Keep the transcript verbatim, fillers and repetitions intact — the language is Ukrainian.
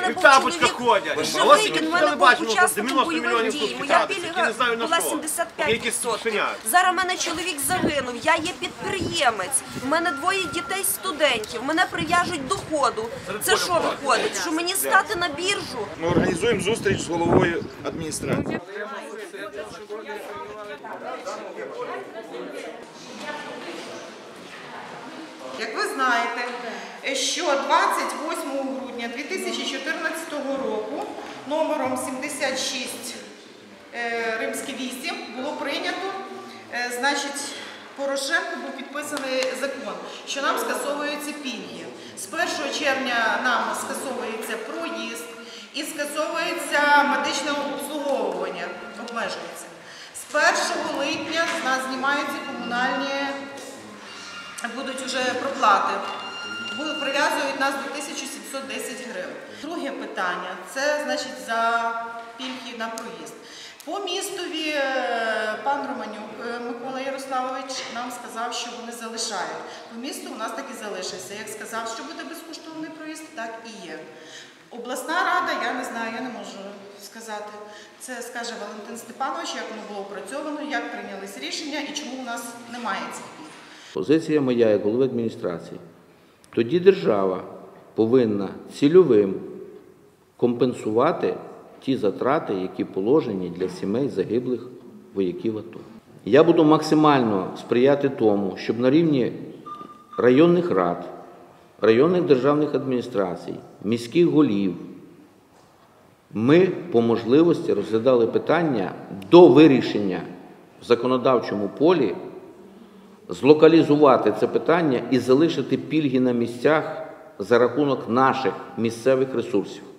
мене І був тапочка чоловік ходять. живий, він в мене був учасником дев'яносто бойових мільйонів дій. тут Моя втратиться, пільга не знаю на була що. сімдесят п'ять Якісь відсотків. свинять. Зараз в мене чоловік загинув, я є підприємець, в мене двоє дітей-студентів, мене прив'яжуть до ходу. Це що виходить? Що мені стати на біржу? Ми організуємо зустріч з головою адміністрації. Як ви знаєте, що двадцять восьмого грудня дві тисячі чотирнадцятого року номером сімдесят шість римське вісім було прийнято, значить, Порошенко був підписаний закон, що нам скасовуються пільги. З першого червня нам скасовується проїзд і скасовується медичне обслуговування, обмежується. З першого липня з нас знімаються комунальні, будуть вже проплати, прив'язують нас до тисячі сімсот десять гривень. Друге питання – це, значить, за пільги на проїзд. По містові пан Романюк Микола Ярославович нам сказав, що вони залишають. По місту у нас так і залишився. Як сказав, що буде безкоштовний проїзд, так і є. Обласна рада, я не знаю, я не можу сказати. Це скаже Валентин Степанович, як воно було опрацьовано, як прийнялись рішення і чому у нас немає цих пільг. Позиція моя як голови адміністрації. Тоді держава повинна цільовим компенсувати ті затрати, які положені для сімей загиблих вояків АТО. Я буду максимально сприяти тому, щоб на рівні районних рад, районних державних адміністрацій, міських голів ми по можливості розглядали питання до вирішення в законодавчому полі, злокалізувати це питання і залишити пільги на місцях за рахунок наших місцевих ресурсів.